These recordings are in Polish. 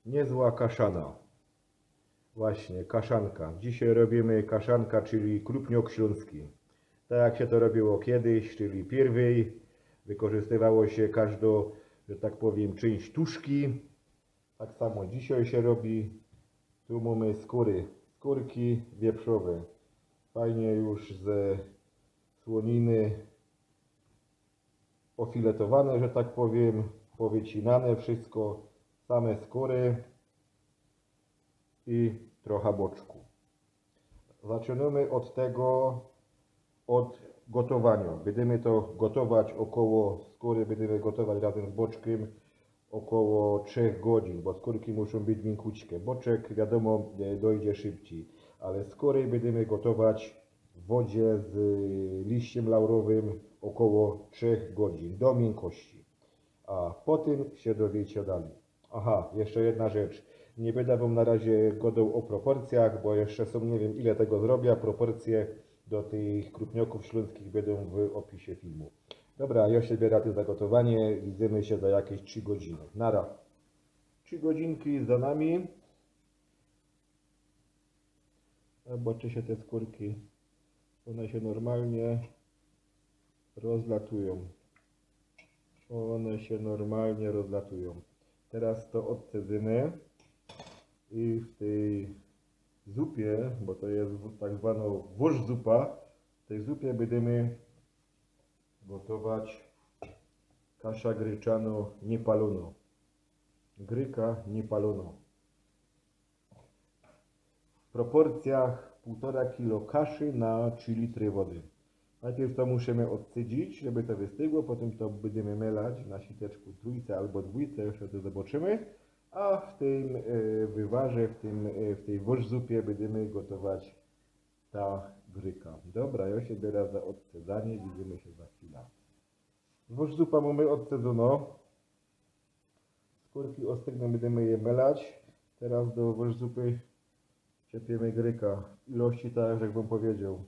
Niezła kaszana. Właśnie, kaszanka. Dzisiaj robimy kaszanka, czyli krupniok śląski. Tak jak się to robiło kiedyś, czyli pierwej wykorzystywało się każdą, że tak powiem, część tuszki. Tak samo dzisiaj się robi. Tu mamy skórki wieprzowe. Fajnie już ze słoniny ofiletowane, że tak powiem, powycinane wszystko, same skóry i trochę boczku. Zaczynamy od tego, od gotowania. Będziemy to gotować około skóry, będziemy gotować razem z boczkiem około 3 godzin, bo skórki muszą być miękkućkie. Boczek wiadomo dojdzie szybciej, ale skóry będziemy gotować w wodzie z liściem laurowym około 3 godzin do miękkości. A potem się dowiecie dalej. Aha, jeszcze jedna rzecz. Nie będę wam na razie gadał o proporcjach, bo jeszcze są, nie wiem ile tego zrobię. Proporcje do tych krupnioków śląskich będą w opisie filmu. Dobra, ja się biorę za gotowanie. Widzimy się za jakieś 3 godziny. Nara. 3 godzinki za nami. Zobaczcie się te skórki. One się normalnie rozlatują. One się normalnie rozlatują. Teraz to odcedymy i w tej zupie, bo to jest tak zwana włoż zupa, w tej zupie będziemy gotować kasza gryczano niepalono. Gryka niepalono. W proporcjach 1,5 kg kaszy na 3 litry wody. Najpierw to musimy odcedzić, żeby to wystygło, potem to będziemy melać na siteczku trójce albo dwójce, jeszcze to zobaczymy. A w tym wywarze, w tej zupie będziemy gotować ta gryka. Dobra, ja się biorę za odcedzanie, widzimy się za chwilę. Zupa mamy odcedzono. Skórki ostygną, będziemy je melać. Teraz do zupy ciepiemy gryka. Ilości tak, jak wam powiedział.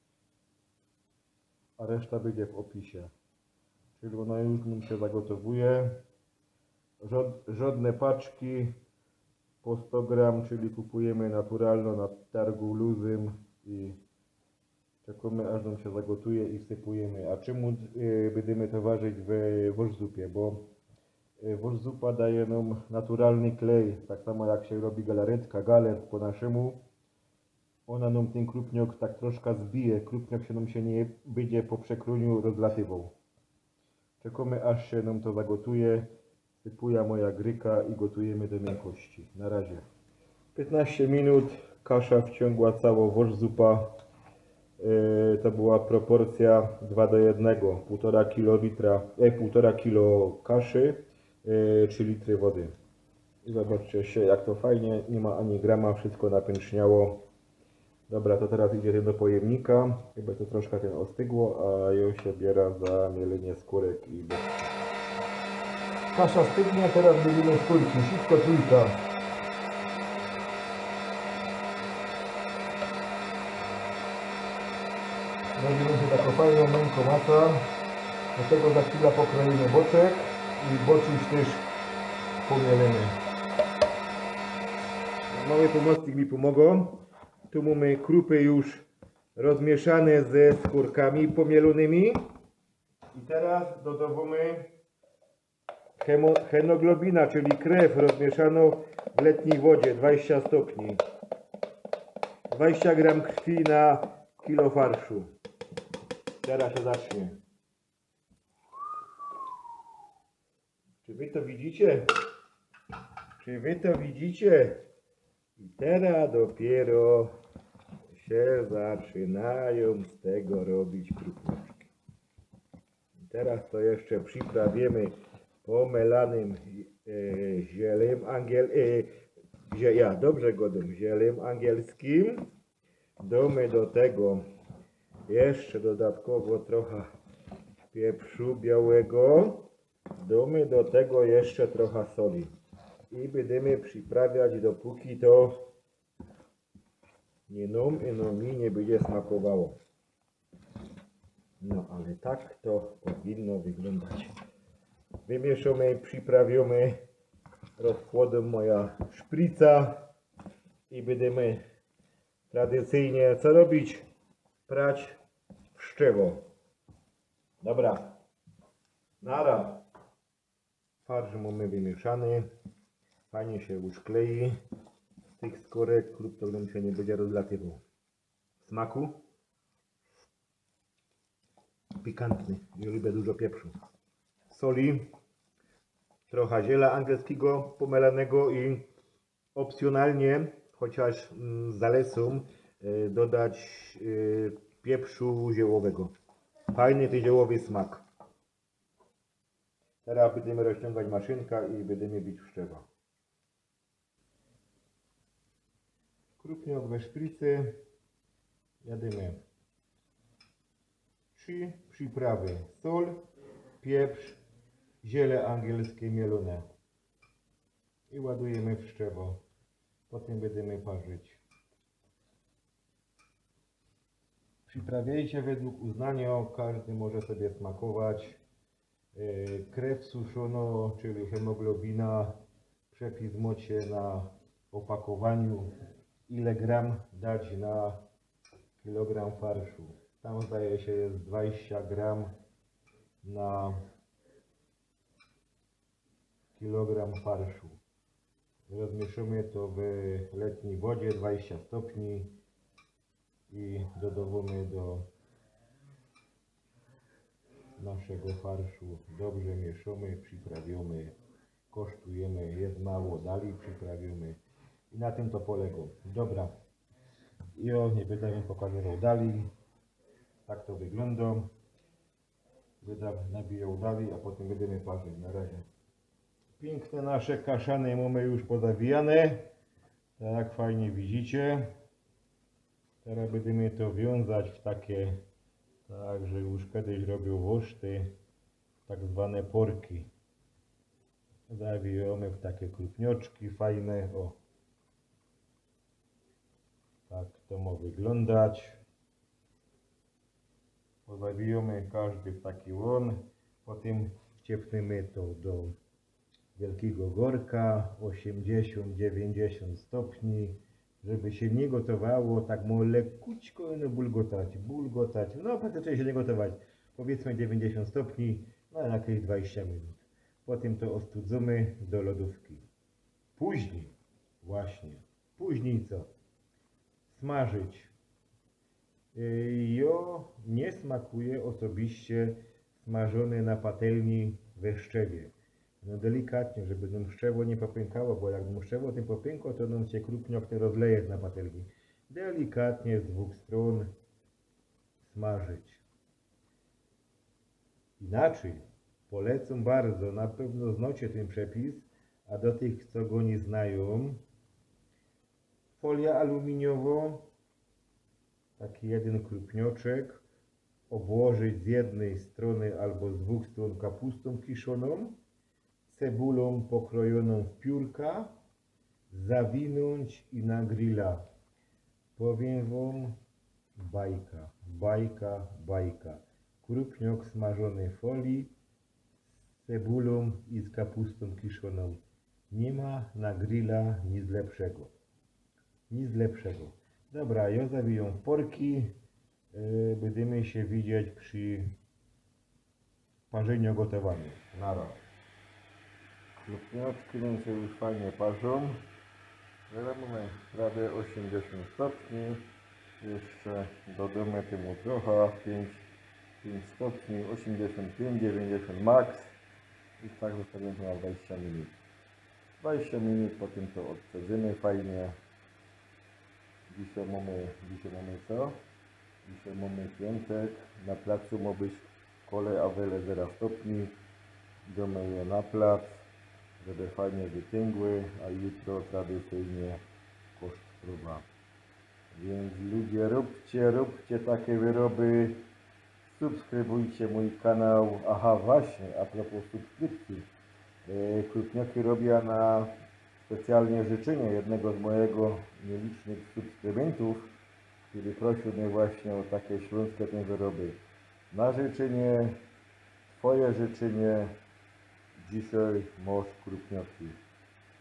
A reszta będzie w opisie. Czyli ona już nam się zagotowuje. Żadne paczki po 100 gram, czyli kupujemy naturalno na targu luzym i czekamy aż nam się zagotuje i wsypujemy. A czemu będziemy to ważyć w zupie? Bo zupa daje nam naturalny klej, tak samo jak się robi galaretka, galer po naszemu. Ona nam ten krupniok tak troszkę zbije, krupniok się nam się nie będzie po przekruniu rozlatywał. Czekamy aż się nam to zagotuje, sypuje moja gryka i gotujemy do miękkości. Na razie. 15 minut, kasza wciągła całą zupa. To była proporcja 2:1, 1,5 kg kaszy, 3 litry wody. I zobaczcie się jak to fajnie, nie ma ani grama, wszystko napęczniało. Dobra, to teraz idzie do pojemnika, chyba to troszkę ten ostygło, a ja się biorę za mielenie skórek i boczki. Kasza stygnie, teraz będziemy skórki, wszystko trójka. Robimy się taką fajną miękką masę. Do tego za chwilę pokroimy boczek i boczuś też pomielimy. Mały pomocnik mi pomogą. Tu mamy krupy już rozmieszane ze skórkami pomielonymi. I teraz dodawamy hemoglobina, czyli krew rozmieszaną w letniej wodzie 20 stopni. 20 gram krwi na kilo farszu. Teraz się zacznie. Czy wy to widzicie? Czy wy to widzicie? I teraz dopiero się zaczynają z tego robić krupniczki. Teraz to jeszcze przyprawimy pomelanym zielem zielem angielskim. Damy do tego jeszcze dodatkowo trochę pieprzu białego. Damy do tego jeszcze trochę soli. I będziemy przyprawiać dopóki to mi nie będzie smakowało. No ale tak to powinno wyglądać. Wymieszamy, przyprawimy rozkładam moja szprica i będziemy tradycyjnie co robić? Prać pszczewo. Dobra. Nara. Farsz mamy wymieszany. Fajnie się już klei. Z tych skórek lub to nam się nie będzie rozlatywał. Smaku? Pikantny. Ja lubię dużo pieprzu. Soli. Trochę ziela angielskiego pomelanego i opcjonalnie, chociaż zalecam, dodać pieprzu ziołowego. Fajny ten ziołowy smak. Teraz będziemy rozciągać maszynkę i będziemy bić pszczewa. Krupniok we szpricy. Jademy 3 przyprawy. Sól, pieprz, ziele angielskie mielone. I ładujemy pszczewo. Potem będziemy parzyć. Przyprawiajcie według uznania, każdy może sobie smakować. Krew suszono, czyli hemoglobina, przepis macie na opakowaniu, ile gram dać na kilogram farszu. Tam zdaje się jest 20 gram na kilogram farszu. Rozmieszamy to w letniej wodzie 20 stopni i dodawamy do naszego farszu. Dobrze mieszamy, przyprawiamy, kosztujemy, jest mało, dalej przyprawiamy i na tym to polega. Dobra, i nie będę wam pokazywał dalej. Tak to wygląda. Będę nabijał dalej, a potem będziemy parzyć. Na razie. Piękne nasze kaszany mamy już pozawijane. Tak fajnie widzicie. Teraz będziemy to wiązać w takie, tak, że już kiedyś robił woszty, tak zwane porki. Zawijamy w takie krupnioczki fajne. O. Tak to ma wyglądać. Zawijamy każdy w taki łon. Potem wciepniemy to do wielkiego worka 80-90 stopni, żeby się nie gotowało, tak mu lekkućko bulgotać, no praktycznie się nie gotować, powiedzmy 90 stopni, no jakieś 20 minut. Potem to ostudzimy do lodówki. Później co? Smażyć. Jo nie smakuje osobiście smażony na patelni we szczewie. No delikatnie, żeby nam pszczewo nie popękało, bo jak nam pszczewo tym popękło, to nam się krupniok te rozleje na patelni. Delikatnie z dwóch stron smażyć. Inaczej, polecam bardzo, na pewno znacie ten przepis, a do tych, co go nie znają, folia aluminiowa, taki jeden krupnioczek, obłożyć z jednej strony albo z dwóch stron kapustą kiszoną, cebulą pokrojoną w piórka, zawinąć i na grilla. Powiem wam, bajka. Krupniok smażony w folii z cebulą i z kapustą kiszoną. Nie ma na grilla nic lepszego. Dobra, ja zawijam w porki. Będziemy się widzieć przy parzeniu gotowaniu. Nara. Krupnioczki nam się już fajnie parzą. Teraz mamy prawie 80 stopni. Jeszcze dodamy temu trochę, 5 stopni, 85, 90 max. I tak zostawimy na 20 minut. 20 minut, potem to odcedzimy fajnie. Dzisiaj mamy co? Dzisiaj mamy piątek. Na placu ma być kole awele 0 stopni. Idziemy je na plac, żeby fajnie wytęgły, a jutro tradycyjnie koszt próba. Więc ludzie, róbcie takie wyroby. Subskrybujcie mój kanał. Aha, właśnie, a propos subskrypcji. Krupnioki robię na specjalnie życzenie jednego z mojego nielicznych subskrybentów, który prosił mnie właśnie o takie śląskie te wyroby. Na życzenie, twoje życzenie, dzisiaj masz krupnioki.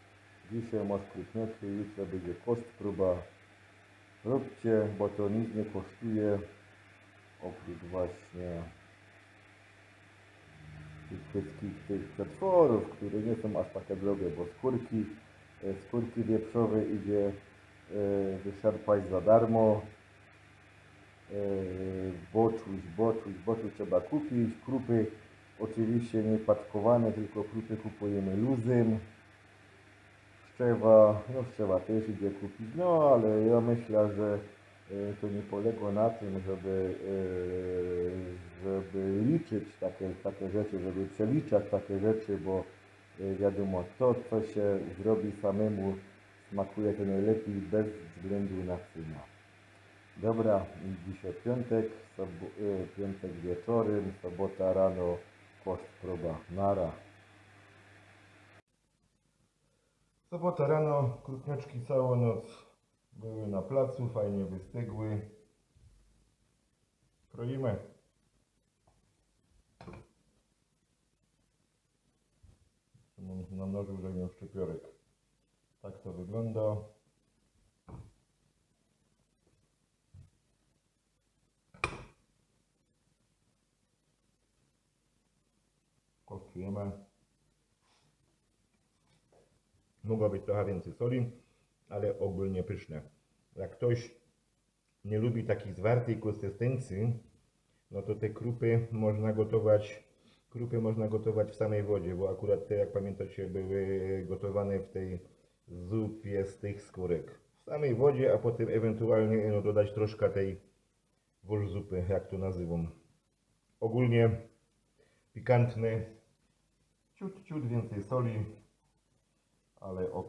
Dzisiaj masz krupniaki, jutro będzie kostproba. Róbcie, bo to nic nie kosztuje. Oprócz właśnie tych wszystkich tych przetworów, które nie są aż takie drogie, bo skórki wieprzowe idzie wyszarpać za darmo. Boczuś trzeba kupić. Krupy oczywiście nie paczkowane, tylko krupy kupujemy luzem. Pszczewa też idzie kupić, no ale ja myślę, że to nie polega na tym, żeby liczyć takie rzeczy, żeby przeliczać takie rzeczy, bo wiadomo, to co się zrobi samemu smakuje to najlepiej bez względu na cenę. Dobra, dzisiaj piątek wieczorem, sobota rano, kostproba. Nara. Sobota rano, krupniaczki całą noc były na placu, fajnie wystygły. Kroimy. Mam na nożu, że miał szczypiorek. Tak to wygląda. Kostujemy. Mogło być trochę więcej soli, ale ogólnie pyszne. Jak ktoś nie lubi takiej zwartej konsystencji, no to te krupy można gotować w samej wodzie, bo akurat te, jak pamiętacie, były gotowane w tej zupie z tych skórek. W samej wodzie, a potem ewentualnie no, dodać troszkę tej zupy, jak to nazywam. Ogólnie pikantny, ciut więcej soli, ale ok.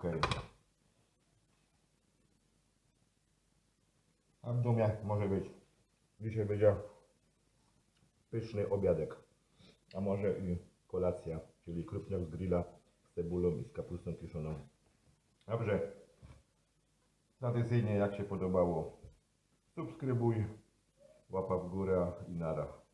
A w domu może być. Dzisiaj będzie pyszny obiadek, a może i kolacja, czyli krupniak z grilla z cebulą i z kapustą kiszoną. Dobrze, tradycyjnie jak się podobało, subskrybuj, łapa w górę i nara.